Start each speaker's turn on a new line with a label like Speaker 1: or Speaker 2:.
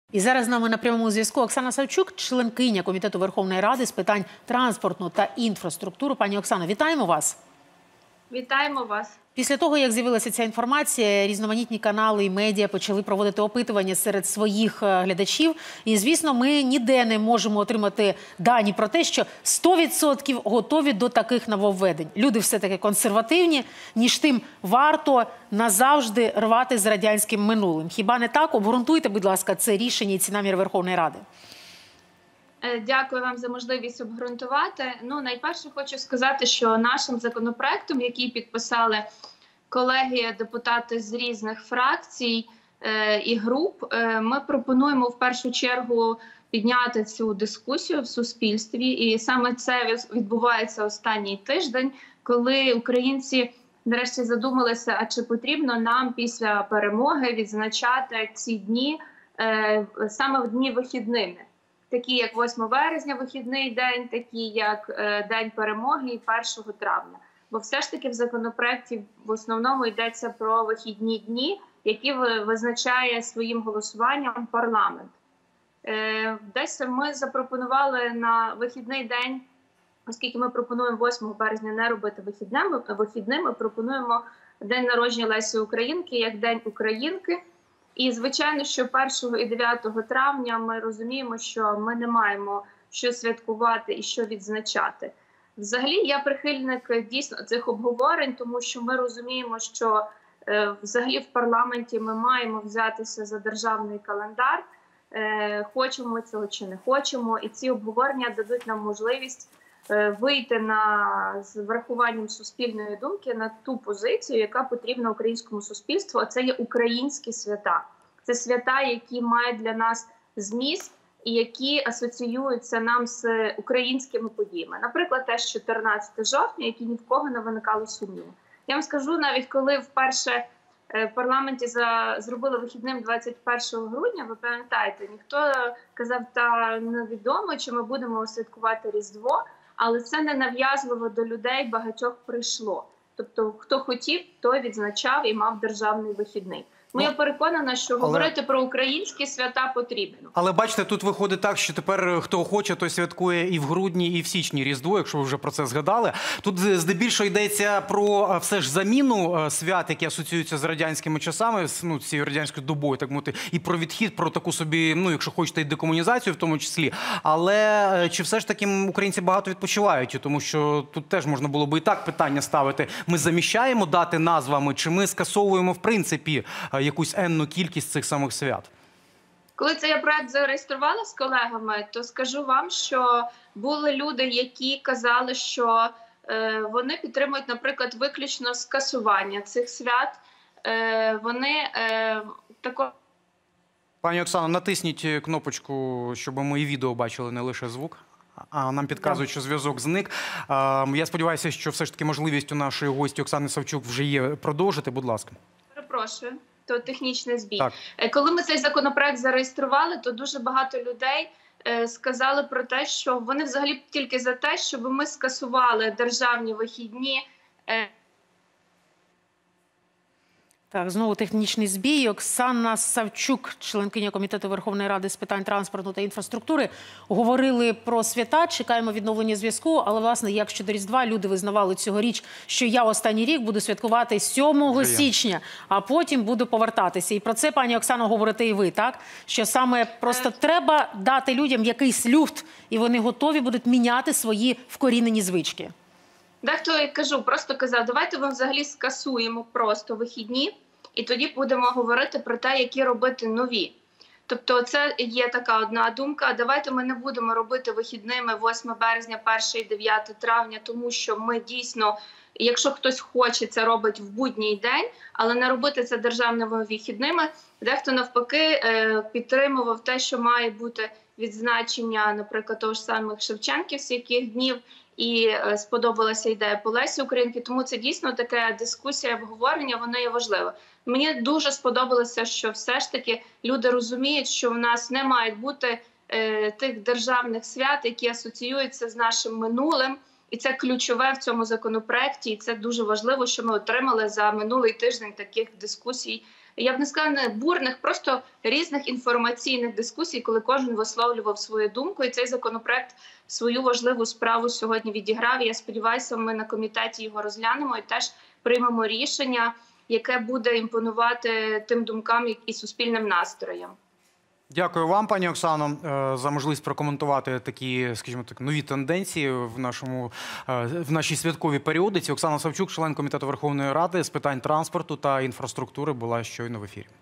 Speaker 1: І зараз з нами на прямому зв'язку Оксана Савчук, членкиня Комітету Верховної Ради з питань транспорту та інфраструктури. Пані Оксано, вітаємо вас.
Speaker 2: Вітаємо вас.
Speaker 1: Після того, як з'явилася ця інформація, різноманітні канали і медіа почали проводити опитування серед своїх глядачів. І, звісно, ми ніде не можемо отримати дані про те, що 100% готові до таких нововведень. Люди все-таки консервативні, ніж тим варто назавжди рвати з радянським минулим. Хіба не так? Обґрунтуйте, будь ласка, це рішення і ці наміри Верховної Ради.
Speaker 2: Дякую вам за можливість обґрунтувати. Найперше хочу сказати, що нашим законопроектом, який підписали колеги-депутати з різних фракцій і груп, ми пропонуємо в першу чергу підняти цю дискусію в суспільстві. І саме це відбувається останній тиждень, коли українці нарешті задумалися, а чи потрібно нам після перемоги відзначати ці дні саме в дні вихідними. Такі, як 8 березня, вихідний день, такі, як День перемоги і 1 травня. Бо все ж таки в законопроекті в основному йдеться про вихідні дні, які визначає своїм голосуванням парламент. Десь ми запропонували на вихідний день, оскільки ми пропонуємо 8 березня не робити вихідним, ми пропонуємо День народження Лесі Українки як День Українки. І, звичайно, що 1 і 9 травня ми розуміємо, що ми не маємо що святкувати і що відзначати. Взагалі, я прихильник дійсно цих обговорень, тому що ми розуміємо, що взагалі в парламенті ми маємо взятися за державний календар, хочемо ми цього чи не хочемо, і ці обговорення дадуть нам можливість вийти з врахуванням суспільної думки на ту позицію, яка потрібна українському суспільству, а це є українські свята. Це свята, які мають для нас зміст і які асоціюються нам з українськими подіями. Наприклад, теж 14 жовтня, які ні в кого не виникало сумніву. Я вам скажу, навіть коли вперше в парламенті зробили вихідним 21 грудня, ви пам'ятаєте, ніхто казав, та невідомо, чи ми будемо святкувати Різдво, але це не нав'язливо до людей багатьох прийшло. Тобто, хто хотів, той відзначав і мав державний вихідний. Я переконана, що говорити про українські свята потрібно.
Speaker 3: Але бачите, тут виходить так, що тепер хто хоче, той святкує і в грудні, і в січні Різдво, якщо ви вже про це згадали. Тут здебільшого йдеться про все ж заміну свят, які асоціюються з радянськими часами, цією радянською добою, так мовити, і про відхід, про таку собі, якщо хочете, і декомунізацію в тому числі. Але чи все ж таки українці багато відпочивають? Тому що тут теж можна було би і так питання ставити. Ми заміщаємо дати назвами, чи ми скасовуємо в принципі якусь енну кількість цих самих свят?
Speaker 2: Коли цей проект зареєструвала з колегами, то скажу вам, що були люди, які казали, що вони підтримують, наприклад, виключно скасування цих свят. Вони також...
Speaker 3: Пані Оксано, натисніть кнопочку, щоб ми і відео бачили, не лише звук. А нам підказують, що зв'язок зник. Я сподіваюся, що все ж таки можливість у нашої гості Оксани Савчук вже є продовжити. Будь ласка.
Speaker 2: Перепрошую. То технічний збій.
Speaker 3: Так.
Speaker 2: Коли ми цей законопроект зареєстрували, то дуже багато людей сказали про те, що вони взагалі тільки за те, щоб ми скасували державні вихідні.
Speaker 1: Так, знову технічний збій. Оксана Савчук, членкиня Комітету Верховної Ради з питань транспорту та інфраструктури, говорили про свята, чекаємо відновлення зв'язку, але, власне, як щодо Різдва, люди визнавали цьогоріч, що я останній рік буду святкувати 7 січня, а потім буду повертатися. І про це, пані Оксано, говорите і ви, так? Що саме просто треба дати людям якийсь люфт, і вони готові будуть міняти свої вкорінені звички.
Speaker 2: Дехто, як кажу, просто казав, давайте ми взагалі скасуємо просто вихідні, і тоді будемо говорити про те, які робити нові. Тобто це є така одна думка, давайте ми не будемо робити вихідними 8 березня, 1 і 9 травня, тому що ми дійсно, якщо хтось хоче, це робить в будній день, але не робити це державними вихідними. Дехто навпаки підтримував те, що має бути відзначення, наприклад, того ж самих шевченківських днів, і сподобалася ідея по Лесі Українки, тому це дійсно така дискусія, обговорення, воно є важливе. Мені дуже сподобалося, що все ж таки люди розуміють, що в нас не мають бути тих державних свят, які асоціюються з нашим минулим, і це ключове в цьому законопроекті, і це дуже важливо, що ми отримали за минулий тиждень таких дискусій я б не сказала, не бурних, просто різних інформаційних дискусій, коли кожен висловлював свою думку. І цей законопроект свою важливу справу сьогодні відіграв. І я сподіваюся, ми на комітеті його розглянемо і теж приймемо рішення, яке буде імпонувати тим думкам і суспільним настроям.
Speaker 3: Дякую вам, пані Оксано, за можливість прокоментувати такі, скажімо так, нові тенденції в нашій святковій періодиці. Оксана Савчук, член Комітету Верховної Ради з питань транспорту та інфраструктури, була щойно в ефірі.